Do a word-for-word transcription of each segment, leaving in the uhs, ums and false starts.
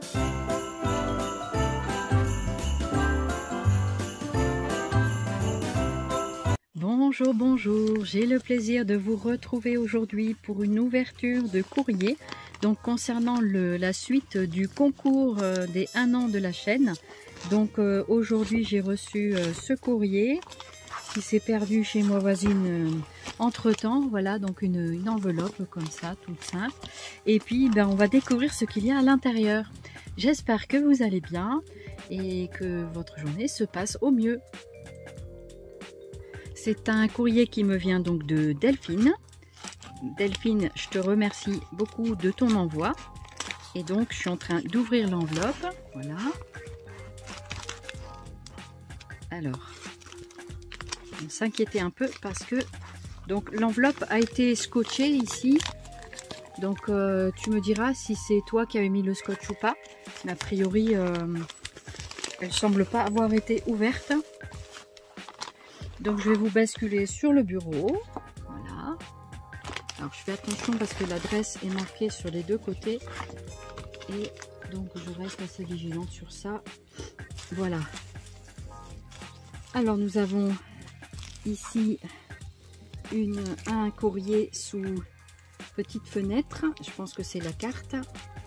Bonjour, bonjour, j'ai le plaisir de vous retrouver aujourd'hui pour une ouverture de courrier. Donc concernant le, la suite du concours euh, des un an de la chaîne. Donc euh, aujourd'hui j'ai reçu euh, ce courrier qui s'est perdu chez moi voisine euh, entre temps. Voilà, donc une, une enveloppe comme ça, toute simple. Et puis ben, on va découvrir ce qu'il y a à l'intérieur. J'espère que vous allez bien et que votre journée se passe au mieux. C'est un courrier qui me vient donc de Delphine. Delphine, je te remercie beaucoup de ton envoi. Et donc, je suis en train d'ouvrir l'enveloppe. Voilà. Alors, on s'inquiétait un peu parce que donc l'enveloppe a été scotchée ici. Donc, euh, tu me diras si c'est toi qui avais mis le scotch ou pas. Mais a priori, euh, elle semble pas avoir été ouverte. Donc je vais vous basculer sur le bureau. Voilà. Alors je fais attention parce que l'adresse est marquée sur les deux côtés. Et donc je reste assez vigilante sur ça. Voilà. Alors nous avons ici une, un courrier sous petite fenêtre. Je pense que c'est la carte.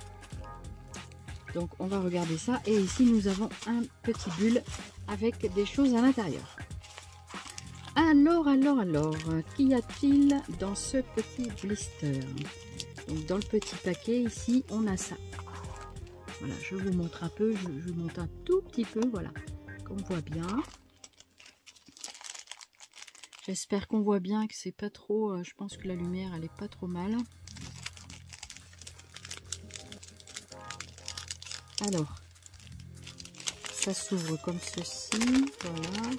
Donc on va regarder ça. Et ici nous avons un petit bulle avec des choses à l'intérieur. Alors, alors, alors, qu'y a-t-il dans ce petit blister? Donc, dans le petit paquet, ici, on a ça. Voilà, je vous montre un peu, je, je monte un tout petit peu, voilà, qu'on voit bien. J'espère qu'on voit bien, que c'est pas trop, euh, je pense que la lumière, elle est pas trop mal. Alors, ça s'ouvre comme ceci, voilà.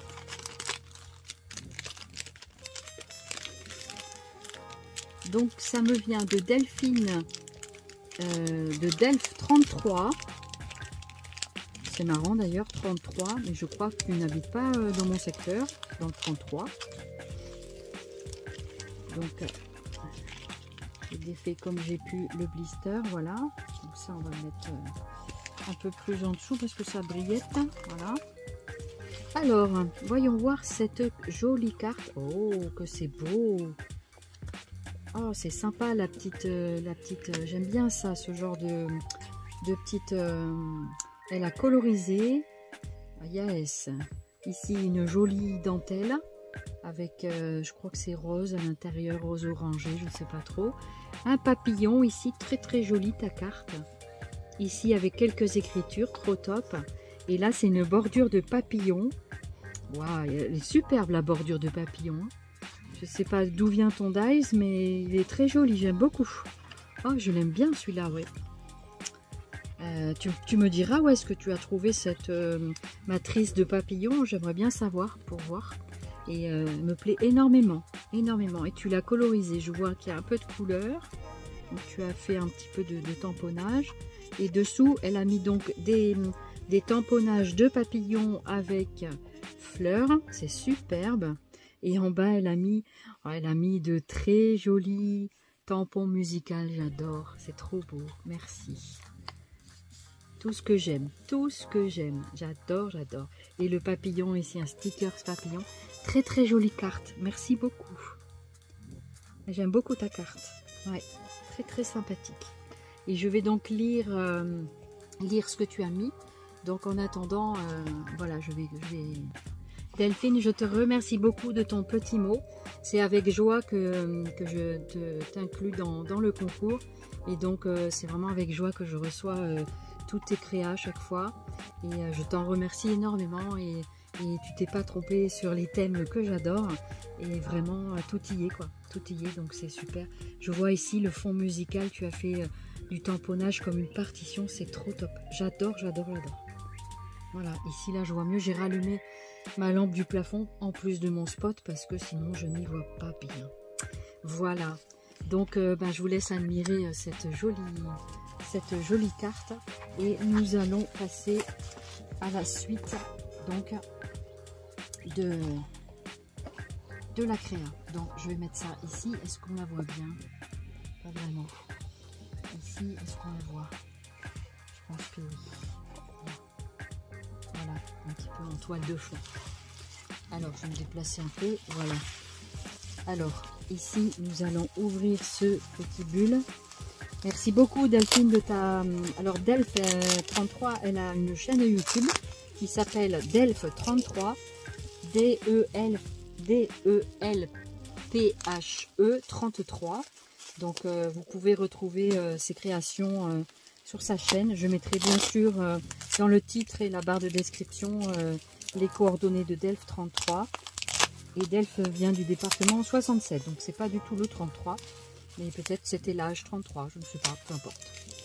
Donc ça me vient de Delphine, euh, de Delph trente-trois. C'est marrant d'ailleurs, trente-trois, mais je crois que tu n'habites pas euh, dans mon secteur, dans le trente-trois. Donc, euh, j'ai défait comme j'ai pu le blister, voilà. Donc ça, on va le mettre euh, un peu plus en dessous parce que ça brillette, voilà. Alors, voyons voir cette jolie carte. Oh, que c'est beau! Oh, c'est sympa la petite, euh, la petite. Euh, j'aime bien ça, ce genre de, de petite. Euh, elle a colorisé. Ah, yes. Ici une jolie dentelle avec, euh, je crois que c'est rose à l'intérieur, rose orangé, je ne sais pas trop. Un papillon ici, très très joli ta carte. Ici avec quelques écritures, trop top. Et là c'est une bordure de papillon. Waouh, elle est superbe la bordure de papillon. Je sais pas d'où vient ton dice, mais il est très joli, j'aime beaucoup. Oh, je l'aime bien celui-là, ouais. Euh, tu, tu me diras où est-ce que tu as trouvé cette euh, matrice de papillon. J'aimerais bien savoir pour voir. Et euh, elle me plaît énormément, énormément. Et tu l'as colorisé, je vois qu'il y a un peu de couleur. Donc, tu as fait un petit peu de, de tamponnage. Et dessous, elle a mis donc des, des tamponnages de papillons avec fleurs. C'est superbe. Et en bas, elle a mis, oh, elle a mis de très jolis tampons musicaux. J'adore. C'est trop beau. Merci. Tout ce que j'aime. Tout ce que j'aime. J'adore, j'adore. Et le papillon ici, un sticker papillon. Très, très jolie carte. Merci beaucoup. J'aime beaucoup ta carte. Ouais. Très, très sympathique. Et je vais donc lire, euh, lire ce que tu as mis. Donc, en attendant, euh, voilà, je vais... Je vais... Delphine, je te remercie beaucoup de ton petit mot. C'est avec joie que, que je t'inclus dans, dans le concours. Et donc, euh, c'est vraiment avec joie que je reçois euh, toutes tes créas à chaque fois. Et euh, je t'en remercie énormément. Et, et tu t'es pas trompé sur les thèmes que j'adore. Et vraiment, euh, tout y est, quoi. Tout y est, donc c'est super. Je vois ici le fond musical. Tu as fait euh, du tamponnage comme une partition. C'est trop top. J'adore, j'adore, j'adore. Voilà, ici, là, je vois mieux. J'ai rallumé ma lampe du plafond en plus de mon spot parce que sinon je n'y vois pas bien. Voilà, donc euh, ben, je vous laisse admirer euh, cette jolie cette jolie carte et nous allons passer à la suite donc de de la créa. Donc je vais mettre ça ici. Est-ce qu'on la voit bien? Pas vraiment. Ici, est-ce qu'on la voit? Je pense que oui. Voilà, un petit peu en toile de fond. Alors, je vais me déplacer un peu. Voilà. Alors, ici, nous allons ouvrir ce petit bulle. Merci beaucoup, Delphine, de ta... Alors, Delph trente-trois, elle a une chaîne YouTube qui s'appelle Delph trente-trois. D E L P H E trente-trois. Donc, euh, vous pouvez retrouver euh, ses créations euh, sur sa chaîne. Je mettrai bien sûr euh, dans le titre et la barre de description euh, les coordonnées de Delph trente-trois. Et Delph vient du département soixante-sept, donc c'est pas du tout le trente-trois, mais peut-être c'était l'âge trente-trois, je ne sais pas, peu importe.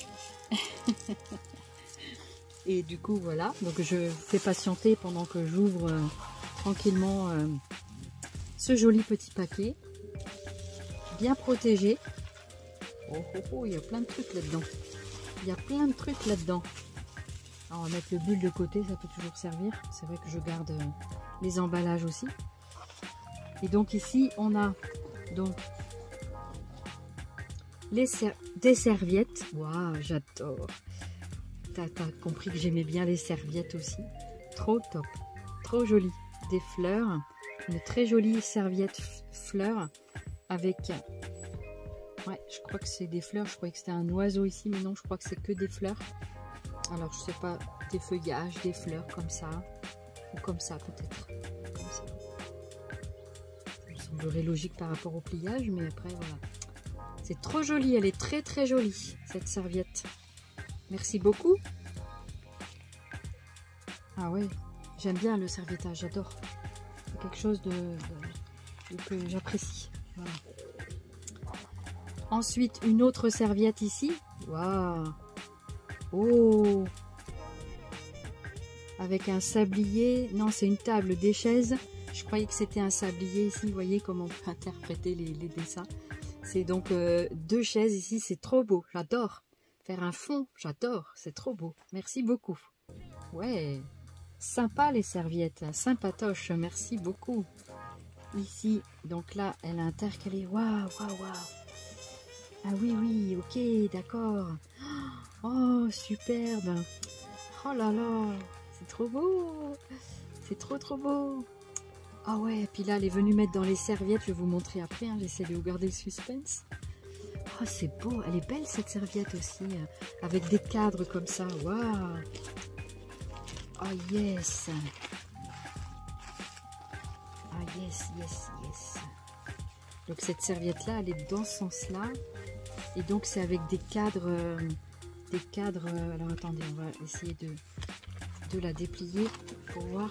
Et du coup voilà, donc je fais patienter pendant que j'ouvre euh, tranquillement euh, ce joli petit paquet, bien protégé. Oh, oh, oh, il y a plein de trucs là-dedans. Il y a plein de trucs là-dedans. On va mettre le bulle de côté, ça peut toujours servir. C'est vrai que je garde euh, les emballages aussi. Et donc ici, on a donc les ser des serviettes. Waouh, j'adore. T'as compris que j'aimais bien les serviettes aussi. Trop top, trop joli. Des fleurs, une très jolie serviette fleurs avec... Ouais, je crois que c'est des fleurs. Je croyais que c'était un oiseau ici, mais non, je crois que c'est que des fleurs. Alors, je sais pas, des feuillages, des fleurs comme ça. Ou comme ça, peut-être. Comme ça. Ça me semblerait logique par rapport au pliage, mais après, voilà. C'est trop joli. Elle est très, très jolie, cette serviette. Merci beaucoup. Ah ouais, j'aime bien le serviettage, j'adore. C'est quelque chose de, de, de que j'apprécie. Voilà. Ensuite, une autre serviette ici. Waouh! Oh! Avec un sablier. Non, c'est une table des chaises. Je croyais que c'était un sablier ici. Vous voyez comment on peut interpréter les, les dessins. C'est donc euh, deux chaises ici. C'est trop beau. J'adore. Faire un fond, j'adore. C'est trop beau. Merci beaucoup. Ouais. Sympa les serviettes. Sympatoche. Merci beaucoup. Ici, donc là, elle a intercalé. Waouh, waouh, waouh. Ah oui, oui, ok, d'accord. Oh, superbe. Oh là là, c'est trop beau. C'est trop, trop beau. Ah ouais, et puis là, elle est venue mettre dans les serviettes. Je vais vous montrer après. Hein, j'essaie de vous garder le suspense. Oh, c'est beau. Elle est belle, cette serviette aussi. Euh, avec des cadres comme ça. Waouh. Oh, yes. Ah, yes, yes, yes. Donc, cette serviette-là, elle est dans ce sens-là. Et donc c'est avec des cadres, euh, des cadres, euh, alors attendez, on va essayer de, de la déplier pour voir.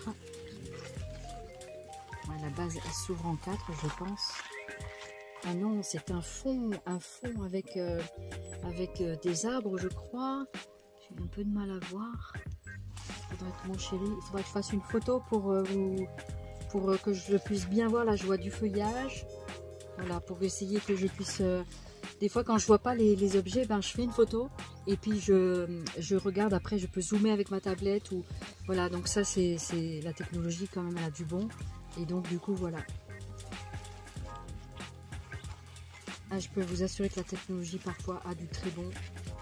Ouais, la base elle s'ouvre en quatre, je pense. Ah non, c'est un fond, un fond avec, euh, avec euh, des arbres, je crois. J'ai un peu de mal à voir. Il faudrait que mon chéri, il faudrait que je fasse une photo pour, euh, vous, pour euh, que je puisse bien voir. Là, je vois du feuillage. Voilà, pour essayer que je puisse... Euh, Des fois, quand je vois pas les, les objets, ben, je fais une photo et puis je, je regarde. Après, je peux zoomer avec ma tablette. Ou voilà, donc ça, c'est la technologie quand même, elle a du bon. Et donc, du coup, voilà. Ah, je peux vous assurer que la technologie, parfois, a du très bon.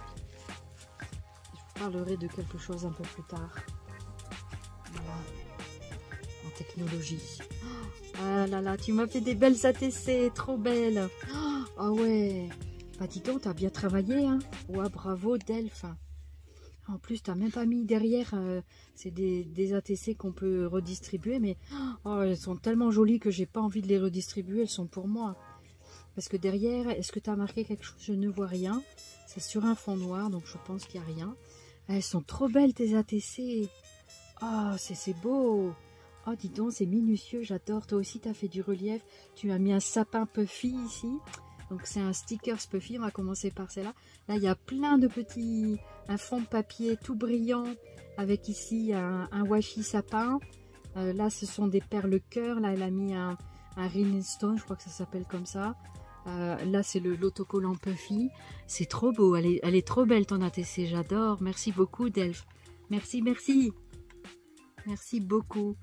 Je vous parlerai de quelque chose un peu plus tard. Voilà. En technologie. Ah là là, tu m'as fait des belles A T C, trop belles. Ah ouais, bah dis donc, t'as bien travaillé, hein. Ouais, bravo Delph. En plus, t'as même pas mis derrière, euh, c'est des, des A T C qu'on peut redistribuer, mais oh, elles sont tellement jolies que j'ai pas envie de les redistribuer, elles sont pour moi. Parce que derrière, est-ce que t'as marqué quelque chose? Je ne vois rien. C'est sur un fond noir, donc je pense qu'il n'y a rien. Elles sont trop belles tes A T C. Oh, c'est beau. Oh, dis donc, c'est minutieux, j'adore. Toi aussi, tu as fait du relief. Tu as mis un sapin Puffy ici. Donc, c'est un sticker Puffy. On va commencer par celle-là. Là, il y a plein de petits... Un fond de papier tout brillant. Avec ici un, un washi sapin. Euh, là, ce sont des perles cœur. Là, elle a mis un, un rhinestone. Je crois que ça s'appelle comme ça. Euh, là, c'est l'autocollant Puffy. C'est trop beau. Elle est, elle est trop belle, ton A T C. J'adore. Merci beaucoup, Delph. Merci, merci. Merci beaucoup.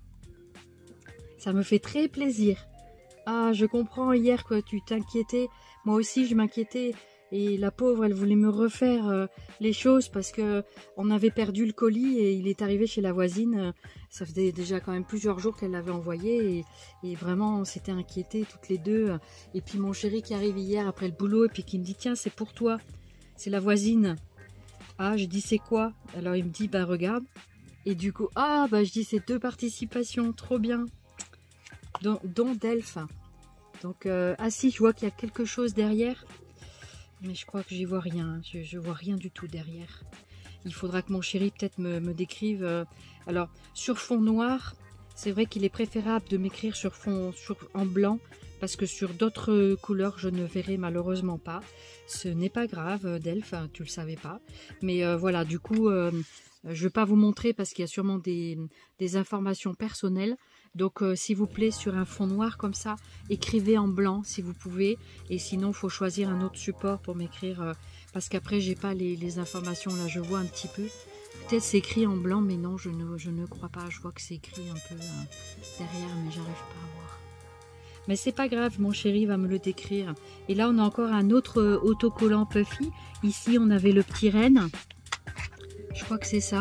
Ça me fait très plaisir. Ah, je comprends hier que tu t'inquiétais. Moi aussi, je m'inquiétais. Et la pauvre, elle voulait me refaire euh, les choses parce que on avait perdu le colis et il est arrivé chez la voisine. Ça faisait déjà quand même plusieurs jours qu'elle l'avait envoyé et, et vraiment on s'était inquiétés toutes les deux. Et puis mon chéri qui arrive hier après le boulot et puis qui me dit tiens c'est pour toi, c'est la voisine. Ah je dis c'est quoi? Alors il me dit bah regarde. Et du coup ah bah je dis c'est deux participations, trop bien. Dont, dont d'Elf. Donc euh, ah si je vois qu'il y a quelque chose derrière. Mais je crois que j'y vois rien, je, je vois rien du tout derrière. Il faudra que mon chéri peut-être me, me décrive. Euh, alors, sur fond noir, c'est vrai qu'il est préférable de m'écrire sur fond sur, en blanc, parce que sur d'autres couleurs, je ne verrai malheureusement pas. Ce n'est pas grave, Delphes, tu le savais pas. Mais euh, voilà, du coup, euh, je ne vais pas vous montrer parce qu'il y a sûrement des, des informations personnelles. Donc, euh, s'il vous plaît, sur un fond noir comme ça, écrivez en blanc si vous pouvez. Et sinon, il faut choisir un autre support pour m'écrire. Euh, parce qu'après, j'ai pas les, les informations. Là, je vois un petit peu. Peut-être c'est écrit en blanc, mais non, je ne, je ne crois pas. Je vois que c'est écrit un peu euh, derrière, mais j'arrive pas à voir. Mais c'est pas grave, mon chéri va me le décrire. Et là, on a encore un autre euh, autocollant Puffy. Ici, on avait le petit renne. Je crois que c'est ça.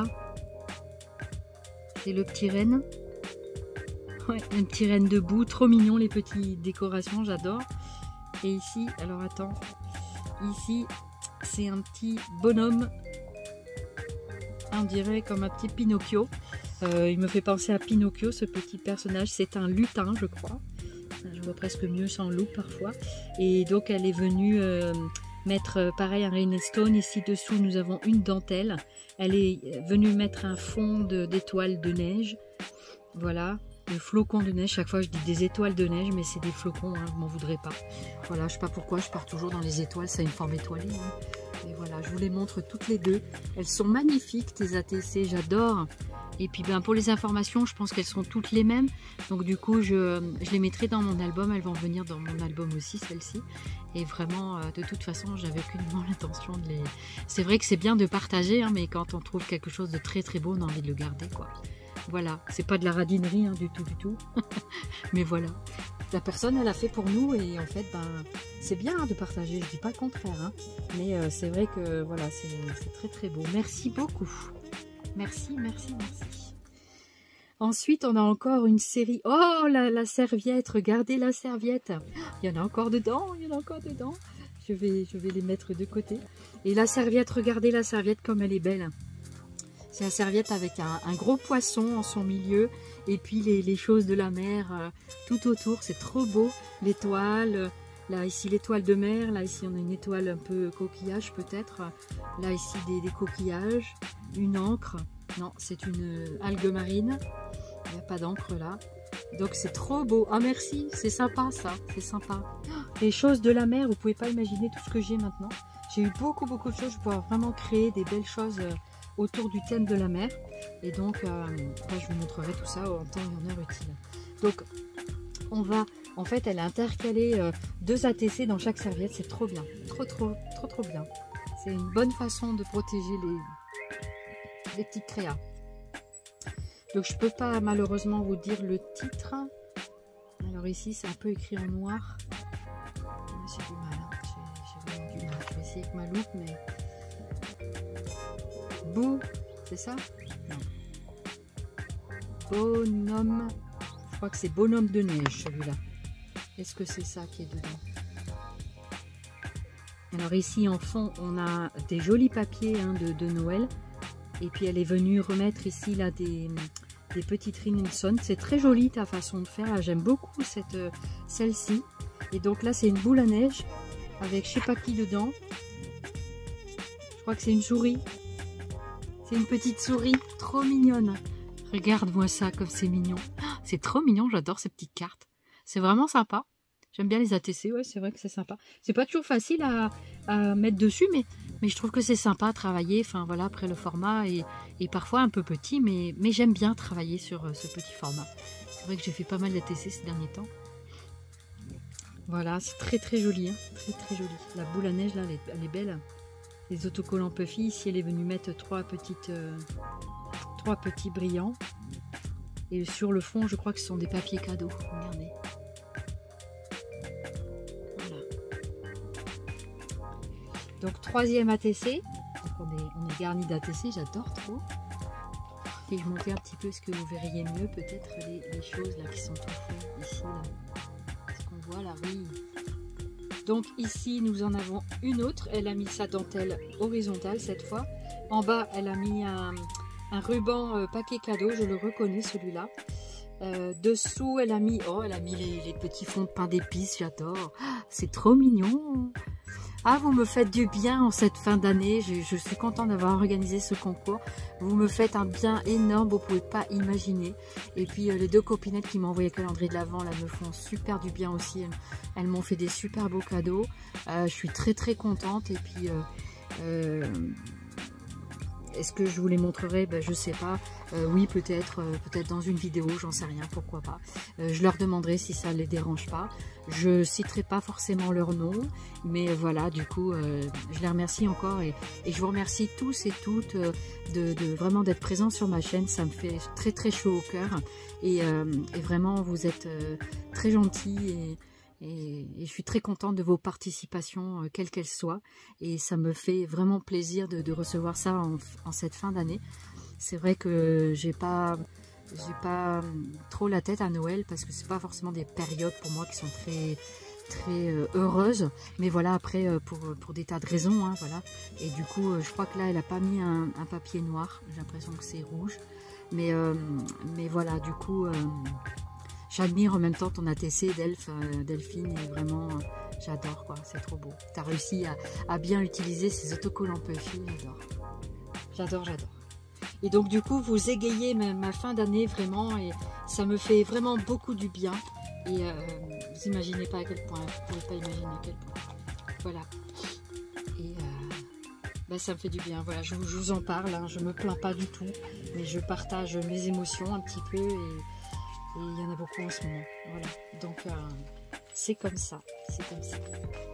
C'est le petit renne. Ouais, un petit renne debout, trop mignon les petites décorations, j'adore. Et ici, alors attends, ici c'est un petit bonhomme, on dirait comme un petit Pinocchio. Euh, il me fait penser à Pinocchio, ce petit personnage, c'est un lutin je crois. Je vois presque mieux sans loup parfois. Et donc elle est venue euh, mettre euh, pareil un rhinestone. Ici dessous nous avons une dentelle. Elle est venue mettre un fond d'étoiles de, de neige. Voilà. Le flocon de neige, chaque fois je dis des étoiles de neige, mais c'est des flocons, hein, vous m'en voudrez pas. Voilà, je sais pas pourquoi, je pars toujours dans les étoiles, ça a une forme étoilée. Hein. Et voilà, je vous les montre toutes les deux. Elles sont magnifiques, tes A T C, j'adore. Et puis ben, pour les informations, je pense qu'elles sont toutes les mêmes. Donc du coup, je, je les mettrai dans mon album, elles vont venir dans mon album aussi, celles-ci. Et vraiment, euh, de toute façon, j'avais aucunement l'intention de les... C'est vrai que c'est bien de partager, hein, mais quand on trouve quelque chose de très très beau, on a envie de le garder, quoi. Voilà, c'est pas de la radinerie hein, du tout, du tout. Mais voilà, la personne elle a fait pour nous et en fait, ben, c'est bien hein, de partager, je dis pas le contraire. Hein. Mais euh, c'est vrai que voilà, c'est très très beau. Merci beaucoup. Merci, merci, merci. Ensuite, on a encore une série. Oh, la, la serviette, regardez la serviette. Il y en a encore dedans, il y en a encore dedans. Je vais, je vais les mettre de côté. Et la serviette, regardez la serviette comme elle est belle. C'est une serviette avec un, un gros poisson en son milieu et puis les, les choses de la mer euh, tout autour. C'est trop beau. L'étoile, euh, là ici l'étoile de mer, là ici on a une étoile un peu coquillage peut-être. Là ici des, des coquillages, une encre. Non, c'est une euh, algue marine. Il n'y a pas d'encre là. Donc c'est trop beau. Ah merci, c'est sympa ça, c'est sympa. Les choses de la mer, vous pouvez pas imaginer tout ce que j'ai maintenant. J'ai eu beaucoup beaucoup de choses. Je pourrais vraiment créer des belles choses. Euh, autour du thème de la mer et donc euh, là, je vous montrerai tout ça en temps et en heure utile. Donc on va en fait elle a intercalé euh, deux A T C dans chaque serviette, c'est trop bien, trop trop trop trop bien. C'est une bonne façon de protéger les, les petites créas. Donc je peux pas malheureusement vous dire le titre. Alors ici c'est un peu écrit en noir. J'ai du mal, hein. j'ai vraiment du mal. Je vais essayer avec ma loupe mais Beau, c'est ça? Non. Bonhomme, je crois que c'est bonhomme de neige celui-là. Est-ce que c'est ça qui est dedans? Alors ici en fond, on a des jolis papiers hein, de, de Noël. Et puis elle est venue remettre ici là des, des petites rhinestone. C'est très joli ta façon de faire. J'aime beaucoup cette celle-ci. Et donc là c'est une boule à neige avec je sais pas qui dedans. Je crois que c'est une souris. C'est une petite souris, trop mignonne. Regarde-moi ça, comme c'est mignon. C'est trop mignon, j'adore ces petites cartes. C'est vraiment sympa. J'aime bien les A T C, ouais, c'est vrai que c'est sympa. C'est pas toujours facile à, à mettre dessus, mais, mais je trouve que c'est sympa à travailler. Enfin voilà, après le format est, est parfois un peu petit, mais, mais j'aime bien travailler sur ce petit format. C'est vrai que j'ai fait pas mal d'A T C ces derniers temps. Voilà, c'est très très joli, hein. Très très joli. La boule à neige là, elle est, elle est belle. Les autocollants Puffy, ici elle est venue mettre trois petites euh, trois petits brillants et sur le fond je crois que ce sont des papiers cadeaux, regardez, voilà. Donc troisième A T C. Donc, on est, on est garni d'A T C, j'adore trop. Et je montais un petit peu ce que vous verriez mieux, peut-être les, les choses là qui sont tout faites ici. Là. Ce qu'on voit là, oui. Donc ici, nous en avons une autre. Elle a mis sa dentelle horizontale cette fois. En bas, elle a mis un, un ruban euh, paquet cadeau. Je le reconnais celui-là. Euh, dessous, elle a mis, oh, elle a mis les, les petits fonds de pain d'épices. J'adore. Ah, c'est trop mignon. Ah, vous me faites du bien en cette fin d'année. Je, je suis contente d'avoir organisé ce concours. Vous me faites un bien énorme, vous ne pouvez pas imaginer. Et puis euh, les deux copinettes qui m'ont envoyé le calendrier de l'Avent, là, me font super du bien aussi. Elles, elles m'ont fait des super beaux cadeaux. Euh, je suis très très contente. Et puis, euh, euh, est-ce que je vous les montrerai? Ben, je sais pas. Euh, oui, peut-être euh, peut-être dans une vidéo, j'en sais rien, pourquoi pas. Euh, je leur demanderai si ça ne les dérange pas. Je citerai pas forcément leur nom, mais voilà, du coup, euh, je les remercie encore et, et je vous remercie tous et toutes euh, de, de vraiment d'être présents sur ma chaîne. Ça me fait très très chaud au cœur et, euh, et vraiment, vous êtes euh, très gentils et Et, et je suis très contente de vos participations, euh, quelles qu'elles soient. Et ça me fait vraiment plaisir de, de recevoir ça en, en cette fin d'année. C'est vrai que j'ai pas, j'ai pas trop la tête à Noël parce que c'est pas forcément des périodes pour moi qui sont très, très euh, heureuses. Mais voilà, après, euh, pour, pour des tas de raisons, hein, voilà. Et du coup, euh, je crois que là, elle a pas mis un, un papier noir. J'ai l'impression que c'est rouge. Mais, euh, mais voilà, du coup... Euh, j'admire en même temps ton A T C, Delph, euh, Delphine, et vraiment, euh, j'adore quoi, c'est trop beau. Tu as réussi à, à bien utiliser ces autocollants Puffy, j'adore. J'adore, j'adore. Et donc du coup, vous égayez ma, ma fin d'année vraiment, et ça me fait vraiment beaucoup du bien. Et euh, vous imaginez pas à quel point, vous pouvez pas imaginer à quel point. Voilà. Et euh, bah, ça me fait du bien, voilà, je, je vous en parle, hein, je me plains pas du tout, mais je partage mes émotions un petit peu, et... Et il y en a beaucoup en ce moment. Voilà. Donc, euh, c'est comme ça. C'est comme ça.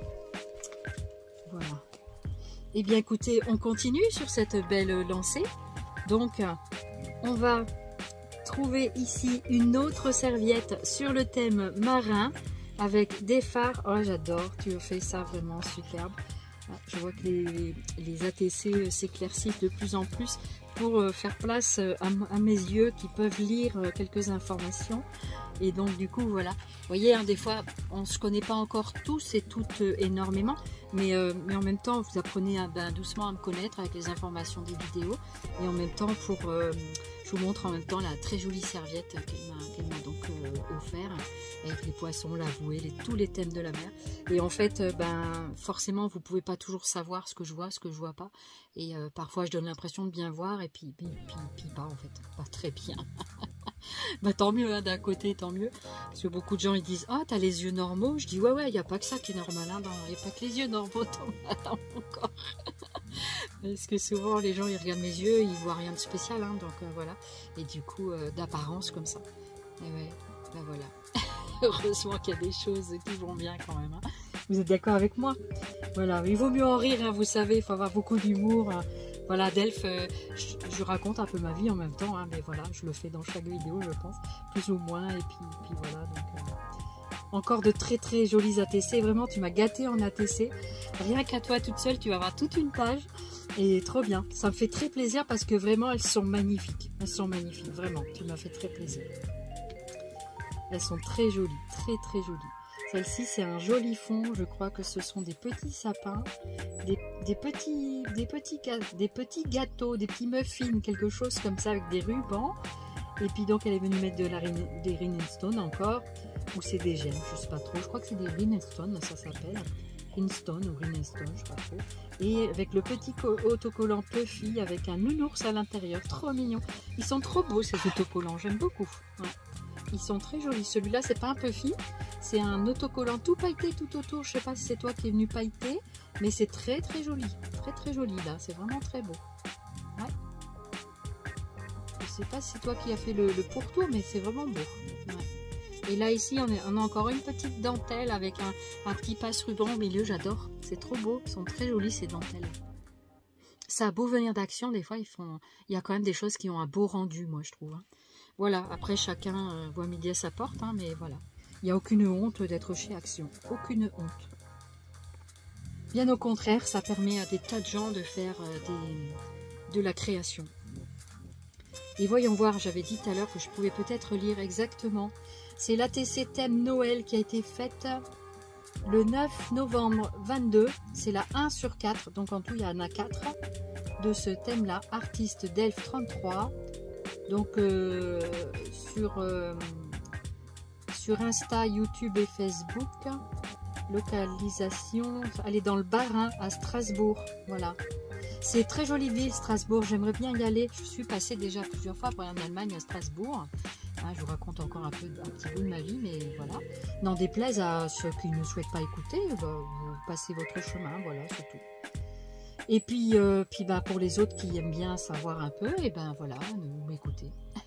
Voilà. Eh bien, écoutez, on continue sur cette belle lancée. Donc, euh, on va trouver ici une autre serviette sur le thème marin avec des phares. Oh, j'adore. Tu as fait ça vraiment superbe. Je vois que les, les A T C s'éclaircissent de plus en plus pour faire place à, à mes yeux qui peuvent lire quelques informations. Et donc du coup voilà, vous voyez, hein, des fois on ne se connaît pas encore tous et toutes euh, énormément, mais, euh, mais en même temps vous apprenez à, ben, doucement à me connaître avec les informations des vidéos. Et en même temps, pour euh, je vous montre en même temps la très jolie serviette qu'elle m'a qu'elle m'a donc euh, offert, avec les poissons, la bouée, les, tous les thèmes de la mer. Et en fait, euh, ben forcément vous pouvez pas toujours savoir ce que je vois, ce que je vois pas. Et euh, parfois je donne l'impression de bien voir et puis, puis, puis, puis pas en fait, pas très bien. Bah tant mieux, hein, d'un côté, tant mieux. Parce que beaucoup de gens ils disent, ah, oh, t'as les yeux normaux. Je dis, ouais, ouais, il n'y a pas que ça qui est normal. Hein, il n'y a pas que les yeux normaux dans, dans mon corps. Parce que souvent, les gens, ils regardent mes yeux, ils voient rien de spécial. Hein, donc euh, voilà. Et du coup, euh, d'apparence comme ça. Et ouais, bah voilà. Heureusement qu'il y a des choses qui vont bien quand même. Hein. Vous êtes d'accord avec moi? Voilà, il vaut mieux en rire, hein, vous savez, il faut avoir beaucoup d'humour. Hein. Voilà, Delph, euh, je, je raconte un peu ma vie en même temps, hein, mais voilà, je le fais dans chaque vidéo, je pense, plus ou moins, et puis, puis voilà, donc... Euh, encore de très très jolies A T C, vraiment, tu m'as gâté en A T C, rien qu'à toi toute seule, tu vas avoir toute une page, et trop bien, ça me fait très plaisir, parce que vraiment, elles sont magnifiques, elles sont magnifiques, vraiment, tu m'as fait très plaisir. Elles sont très jolies, très très jolies. Celle-ci, c'est un joli fond. Je crois que ce sont des petits sapins, des, des, petits, des, petits, des petits gâteaux, des petits muffins, quelque chose comme ça avec des rubans. Et puis donc, elle est venue mettre de la, des rhinestone encore. Ou c'est des gemmes, je ne sais pas trop. Je crois que c'est des rhinestone, ça s'appelle. Rhinestone ou rhinestone, je ne sais pas trop. Et avec le petit autocollant Puffy avec un nounours à l'intérieur. Trop mignon. Ils sont trop beaux ces autocollants, j'aime beaucoup. Ouais. Ils sont très jolis. Celui-là, c'est pas un Puffy, c'est un autocollant tout pailleté tout autour. Je sais pas si c'est toi qui es venu pailleter, mais c'est très très joli. Très très joli là. C'est vraiment très beau. Ouais. Je sais pas si c'est toi qui as fait le, le pourtour, mais c'est vraiment beau. Ouais. Et là, ici, on, est, on a encore une petite dentelle avec un, un petit passe-ruban au milieu. J'adore. C'est trop beau. Ils sont très jolis ces dentelles. Ça a beau venir d'Action, des fois, ils font... il y a quand même des choses qui ont un beau rendu, moi, je trouve. Hein. Voilà, après chacun euh, voit midi à sa porte, hein, mais voilà. Il n'y a aucune honte d'être chez Action. Aucune honte. Bien au contraire, ça permet à des tas de gens de faire euh, des, de la création. Et voyons voir, j'avais dit tout à l'heure que je pouvais peut-être lire exactement. C'est l'A T C thème Noël qui a été faite le neuf novembre vingt-deux. C'est la un sur quatre, donc en tout il y en a quatre de ce thème-là. Artiste Delph trente-trois. Donc euh, sur, euh, sur Insta, YouTube et Facebook. Localisation, elle est dans le Bas-Rhin à Strasbourg. Voilà. C'est très jolie ville, Strasbourg. J'aimerais bien y aller. Je suis passée déjà plusieurs fois pour aller en Allemagne à Strasbourg. Hein, je vous raconte encore un peu un petit bout de ma vie, mais voilà. N'en déplaise à ceux qui ne souhaitent pas écouter, bah, vous passez votre chemin, voilà, c'est tout. Et puis, euh, puis bah, pour les autres qui aiment bien savoir un peu, et ben voilà, vous m'écoutez.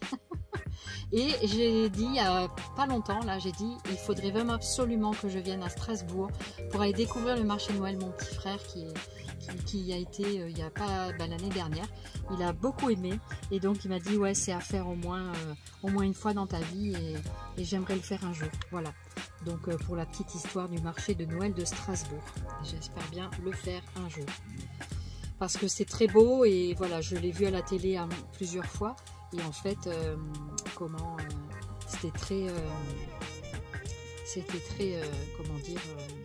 Et j'ai dit, il n'y a pas longtemps, là, j'ai dit, il faudrait vraiment absolument que je vienne à Strasbourg pour aller découvrir le marché de Noël. Mon petit frère qui, est, qui, qui a été, euh, il y a pas bah, l'année dernière, il a beaucoup aimé. Et donc, il m'a dit, ouais, c'est à faire au moins, euh, au moins une fois dans ta vie et, et j'aimerais le faire un jour. Voilà. Donc, euh, pour la petite histoire du marché de Noël de Strasbourg. J'espère bien le faire un jour. Parce que c'est très beau et voilà, je l'ai vu à la télé hein, plusieurs fois. Et en fait, euh, comment, euh, c'était très, euh, c'était très, euh, comment dire,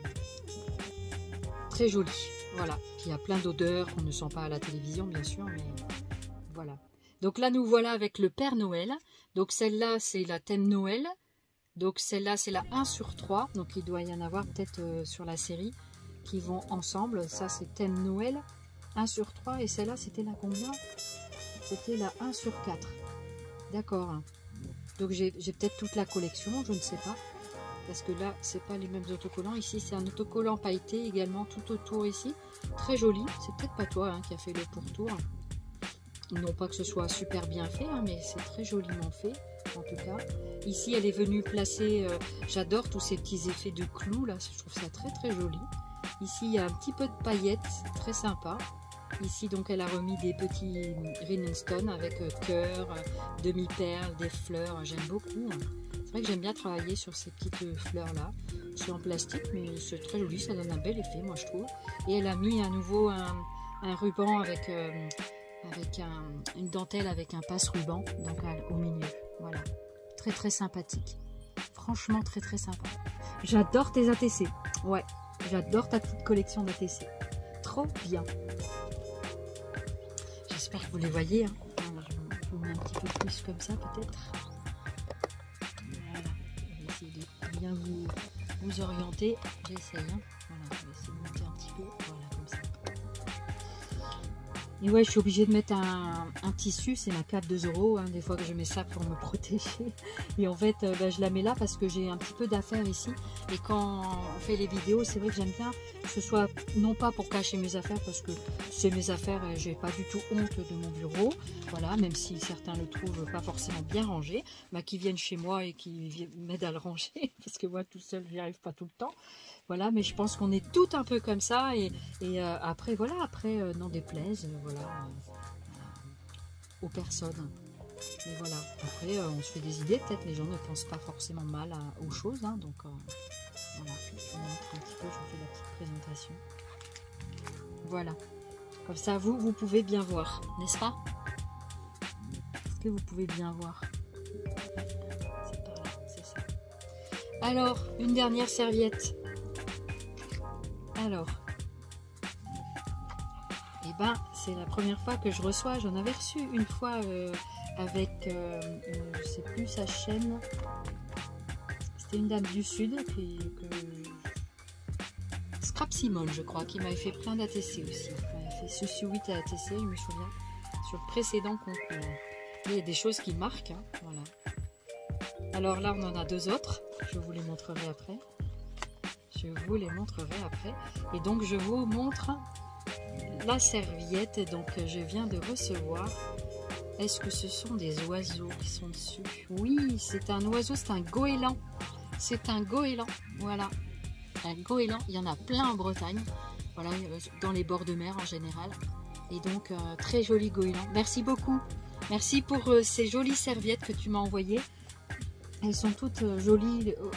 euh, très joli. Voilà. Puis il y a plein d'odeurs qu'on ne sent pas à la télévision, bien sûr, mais voilà. Donc là, nous voilà avec le Père Noël. Donc celle-là, c'est la thème Noël. Donc celle-là, c'est la un sur trois. Donc il doit y en avoir peut-être euh, sur la série qui vont ensemble. Ça, c'est thème Noël, un sur trois. Et celle-là, c'était la combien? C'était la un sur quatre. D'accord. Donc j'ai peut-être toute la collection, je ne sais pas. Parce que là, c'est pas les mêmes autocollants. Ici, c'est un autocollant pailleté également tout autour ici. Très joli. C'est peut-être pas toi hein, qui a fait le pourtour. Non pas que ce soit super bien fait, hein, mais c'est très joliment fait. En tout cas. Ici, elle est venue placer... Euh, j'adore tous ces petits effets de clous. Là, je trouve ça très très joli. Ici, il y a un petit peu de paillettes. Très sympa. Ici, donc, elle a remis des petits rhinestone avec euh, cœur, euh, demi-perles, des fleurs. J'aime beaucoup. Hein. C'est vrai que j'aime bien travailler sur ces petites euh, fleurs-là. C'est en plastique, mais c'est très joli. Ça donne un bel effet, moi, je trouve. Et elle a mis à nouveau un, un ruban avec, euh, avec un, une dentelle avec un passe-ruban donc au milieu. Voilà. Très, très sympathique. Franchement, très, très sympa. J'adore tes A T C. Ouais, j'adore ta petite collection d'A T C. Trop bien. J'espère que vous les voyez. Hein. Alors, je vous mets un petit peu plus comme ça peut-être. Voilà. Je vais essayer de bien vous, vous orienter. J'essaye. Hein. Voilà, je vais essayer de monter un petit peu. Voilà, comme ça. Et ouais, je suis obligée de mettre un, un tissu. C'est ma cape deux euros. Hein, des fois que je mets ça pour me protéger. Et en fait, euh, bah, je la mets là parce que j'ai un petit peu d'affaires ici. Et quand on fait les vidéos, c'est vrai que j'aime bien que ce soit non pas pour cacher mes affaires parce que c'est mes affaires et j'ai pas du tout honte de mon bureau. Voilà, même si certains le trouvent pas forcément bien rangé, bah, qui viennent chez moi et qui m'aident à le ranger parce que moi tout seul, j'y arrive pas tout le temps. Voilà, mais je pense qu'on est tout un peu comme ça et, et euh, après, voilà, après, euh, n'en déplaise, euh, voilà, euh, aux personnes. Et voilà, après, euh, on se fait des idées, peut-être les gens ne pensent pas forcément mal à, aux choses, hein, donc euh, voilà, je vous montre un petit peu, je vous fais la petite présentation. Voilà, comme ça, vous, vous pouvez bien voir, n'est-ce pas? Est-ce que vous pouvez bien voir? C'est par là, c'est ça. Alors, une dernière serviette. Alors, et eh ben, c'est la première fois que je reçois. J'en avais reçu une fois euh, avec, euh, une, je sais plus sa chaîne. C'était une dame du sud puis que Scrap Simone, je crois, qui m'avait fait plein d'A T C aussi. Elle m'avait fait ceci huit à A T C, je me souviens, sur le précédent concours. Il y a des choses qui marquent, hein, voilà. Alors là, on en a deux autres. Je vous les montrerai après. Je vous les montrerai après. Et donc, je vous montre la serviette. Donc, je viens de recevoir. Est-ce que ce sont des oiseaux qui sont dessus? Oui, c'est un oiseau, c'est un goéland. C'est un goéland, voilà. Un goéland, il y en a plein en Bretagne. Voilà, dans les bords de mer en général. Et donc, euh, très joli goéland. Merci beaucoup. Merci pour euh, ces jolies serviettes que tu m'as envoyées. Elles sont toutes euh, jolies. Euh, euh,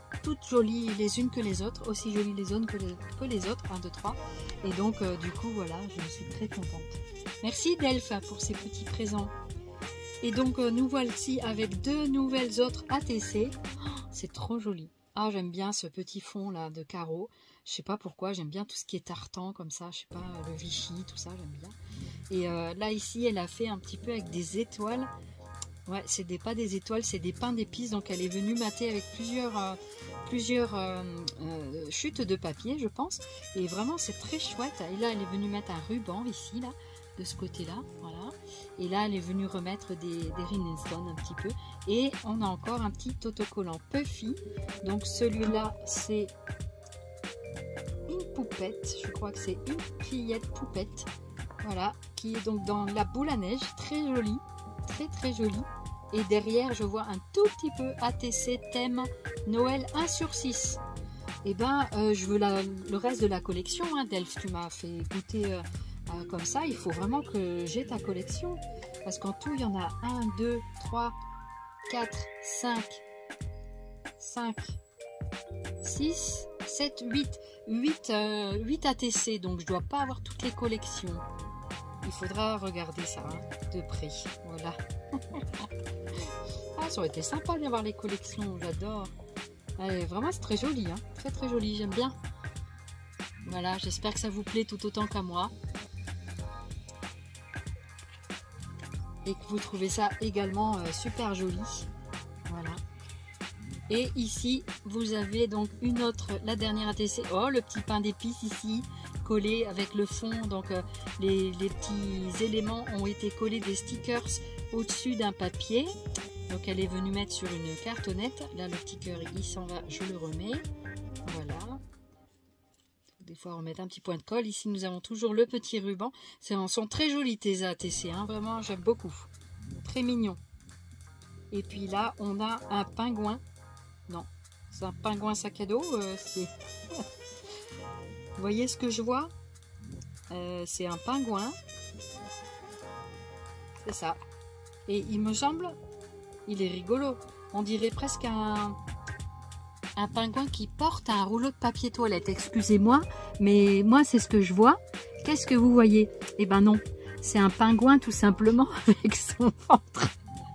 toutes jolies les unes que les autres, aussi jolies les unes que les, que les autres, un, deux, trois. Et donc euh, du coup voilà, je suis très contente. Merci Delphes pour ces petits présents. Et donc euh, nous voici avec deux nouvelles autres A T C. Oh, c'est trop joli. Ah, j'aime bien ce petit fond là de carreaux. Je sais pas pourquoi, j'aime bien tout ce qui est tartan comme ça, je sais pas, le Vichy, tout ça, j'aime bien. Et euh, là ici, elle a fait un petit peu avec des étoiles. Ouais, c'est des, pas des étoiles, c'est des pains d'épices. Donc elle est venue mater avec plusieurs, euh, plusieurs euh, euh, chutes de papier, je pense. Et vraiment, c'est très chouette. Et là, elle est venue mettre un ruban ici, là, de ce côté-là, voilà. Et là, elle est venue remettre des, des rhinestones un petit peu. Et on a encore un petit autocollant Puffy. Donc celui-là, c'est une poupette. Je crois que c'est une fillette poupette. Voilà, qui est donc dans la boule à neige. Très jolie, très très jolie. Et derrière, je vois un tout petit peu A T C thème Noël un sur six. Et ben, euh, je veux la, le reste de la collection. Hein, Delphes, tu m'as fait goûter... Euh, Euh, comme ça, il faut vraiment que j'ai ta collection, parce qu'en tout il y en a un, deux, trois, quatre, cinq, cinq, six, sept, huit, huit, euh, huit A T C, donc je dois pas avoir toutes les collections. Il faudra regarder ça hein, de près, voilà. Ah, ça aurait été sympa d'avoir les collections, j'adore. Vraiment c'est très joli, hein, très très joli, j'aime bien. Voilà, j'espère que ça vous plaît tout autant qu'à moi. Et que vous trouvez ça également euh, super joli. Voilà. Et ici, vous avez donc une autre, la dernière A T C. Oh, le petit pain d'épices ici, collé avec le fond. Donc, euh, les, les petits éléments ont été collés des stickers au-dessus d'un papier. Donc, elle est venue mettre sur une cartonnette. Là, le petit cœur, il s'en va, je le remets. Voilà. Des fois remettre un petit point de colle. Ici nous avons toujours le petit ruban. C'est sont très jolis tes A T C, hein. Vraiment j'aime beaucoup, très mignon. Et puis là on a un pingouin. Non, c'est un pingouin sac à dos. Euh, c'est vous voyez ce que je vois, euh, c'est un pingouin, c'est ça. Et il me semble, il est rigolo. On dirait presque un un pingouin qui porte un rouleau de papier toilette. Excusez-moi, mais moi c'est ce que je vois. Qu'est-ce que vous voyez? Eh ben non, c'est un pingouin tout simplement avec son ventre.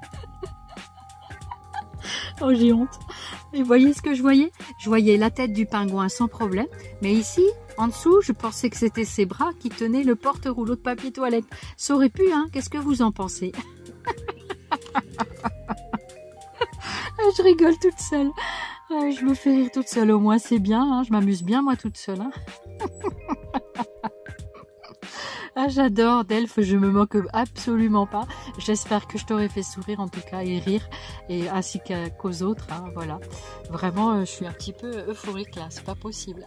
Oh, j'ai honte. Et vous voyez ce que je voyais? Je voyais la tête du pingouin sans problème, mais ici, en dessous, je pensais que c'était ses bras qui tenaient le porte-rouleau de papier toilette. Ça aurait pu, hein? Qu'est-ce que vous en pensez? Je rigole toute seule. Je me fais rire toute seule, au moins c'est bien, hein, je m'amuse bien moi toute seule. Hein. Ah, j'adore Delphes, je me moque absolument pas. J'espère que je t'aurais fait sourire en tout cas et rire, et ainsi qu'aux autres. Hein, voilà, vraiment je suis un petit peu euphorique là, c'est pas possible.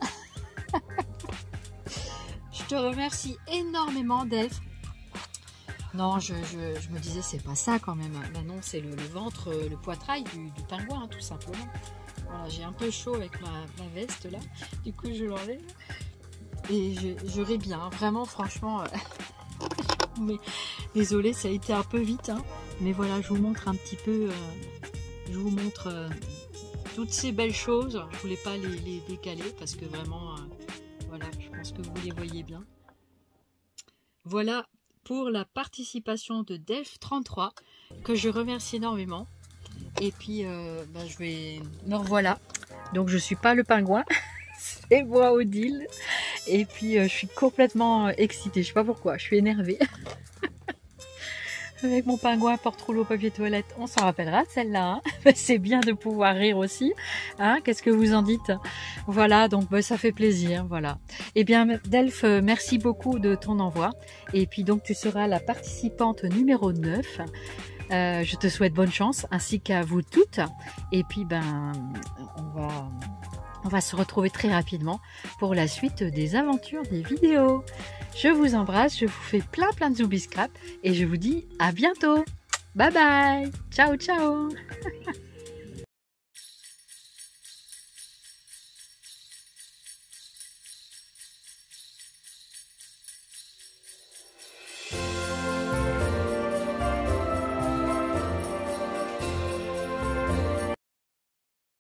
Je te remercie énormément Delphes. Non, je, je, je me disais c'est pas ça quand même. Ben non, c'est le, le ventre, le poitrail du, du pingouin hein, tout simplement. Voilà, j'ai un peu chaud avec ma, ma veste là, du coup je l'enlève et je, je ris bien, vraiment franchement, euh, mais désolée ça a été un peu vite, hein, mais voilà je vous montre un petit peu, euh, je vous montre euh, toutes ces belles choses, je voulais pas les, les décaler parce que vraiment, euh, voilà, je pense que vous les voyez bien. Voilà pour la participation de Delphes trente-trois, que je remercie énormément. Et puis, euh, bah, je vais... me revoilà. Donc, je suis pas le pingouin. C'est moi, Odile. Et puis, euh, je suis complètement excitée. Je sais pas pourquoi. Je suis énervée. Avec mon pingouin porte-rouleau papier toilette. On s'en rappellera de celle-là. Hein. C'est bien de pouvoir rire aussi. Hein, qu'est-ce que vous en dites? Voilà, donc bah, ça fait plaisir. Voilà. Eh bien, Delphes, merci beaucoup de ton envoi. Et puis, donc, tu seras la participante numéro neuf. Euh, je te souhaite bonne chance, ainsi qu'à vous toutes. Et puis, ben, on va, on va se retrouver très rapidement pour la suite des aventures des vidéos. Je vous embrasse, je vous fais plein plein de zoubis scrap et je vous dis à bientôt. Bye bye. Ciao, ciao.